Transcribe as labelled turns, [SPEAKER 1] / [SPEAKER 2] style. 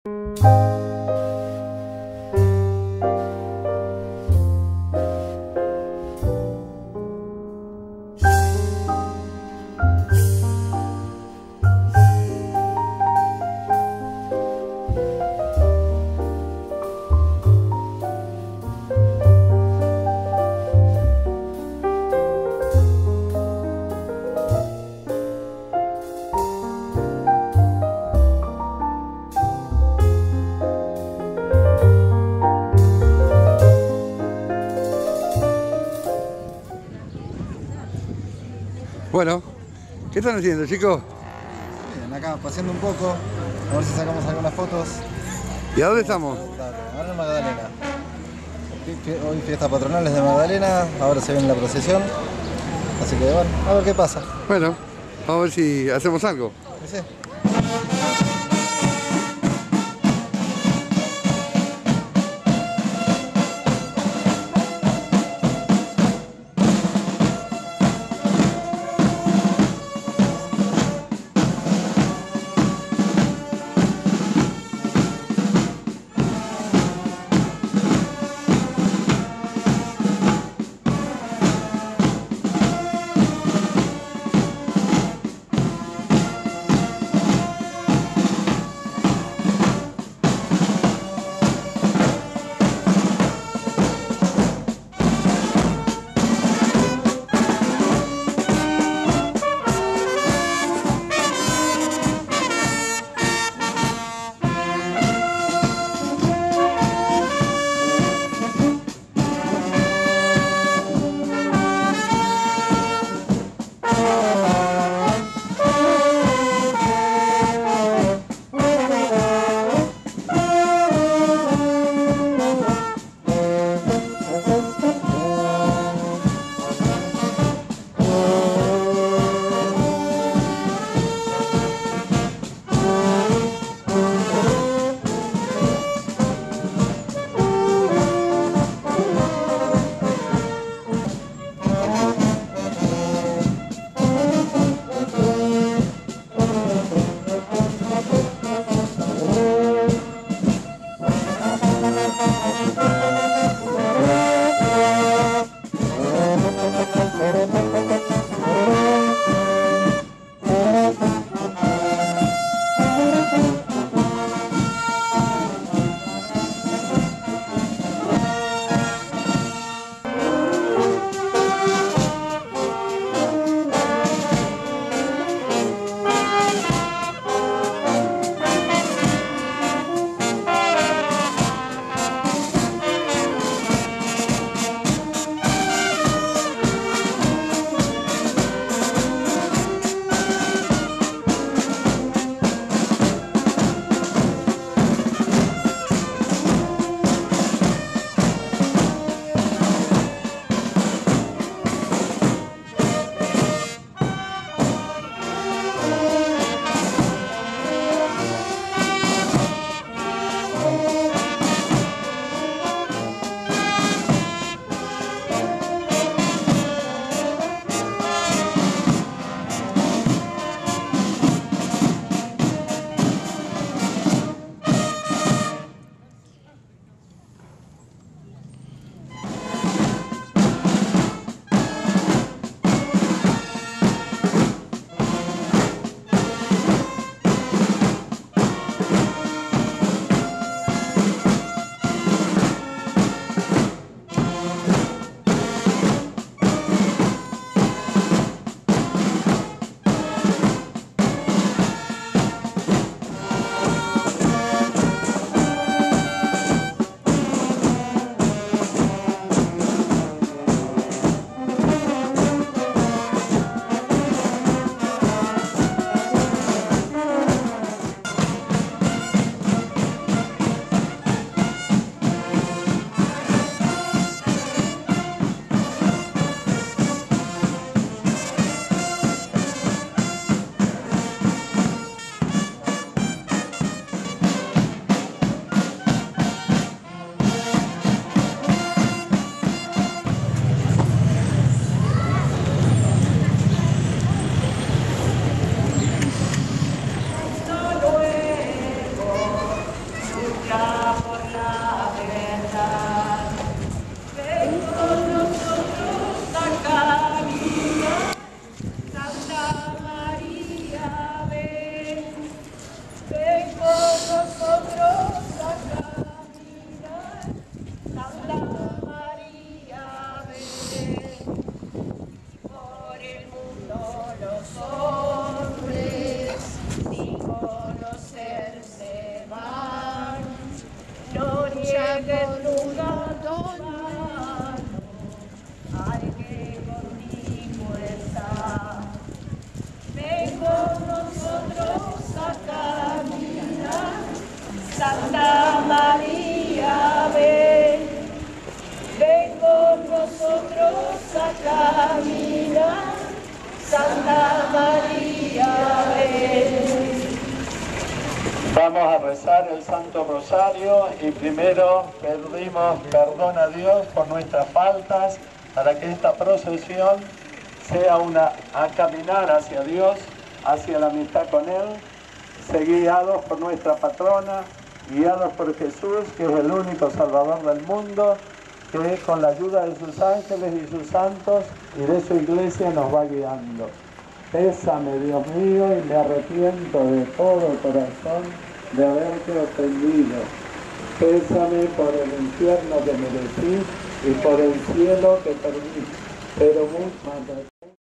[SPEAKER 1] Bueno, ¿qué están haciendo, chicos?
[SPEAKER 2] Bien, acá paseando un poco, a ver si sacamos algunas fotos.
[SPEAKER 1] ¿Y a dónde estamos?
[SPEAKER 2] Ahora en Magdalena. Hoy fiesta patronales de Magdalena, ahora se viene la procesión. Así que bueno, a ver qué pasa.
[SPEAKER 1] Bueno, vamos a ver si hacemos algo.
[SPEAKER 2] Sí.
[SPEAKER 3] al que contigo está. Ven con nosotros a caminar, Santa María, ven. Ven con nosotros a caminar, Santa María, ven.
[SPEAKER 4] Vamos a rezar el Santo Rosario y primero pedimos perdón a Dios por nuestras faltas para que esta procesión sea a caminar hacia Dios, hacia la amistad con Él, guiados por nuestra patrona, guiados por Jesús, que es el único Salvador del mundo, que con la ayuda de sus ángeles y sus santos y de su iglesia nos va guiando. Pésame, Dios mío, y me arrepiento de todo corazón de haberte ofendido. Pésame por el infierno que merecí y por el cielo que perdí. Pero mucho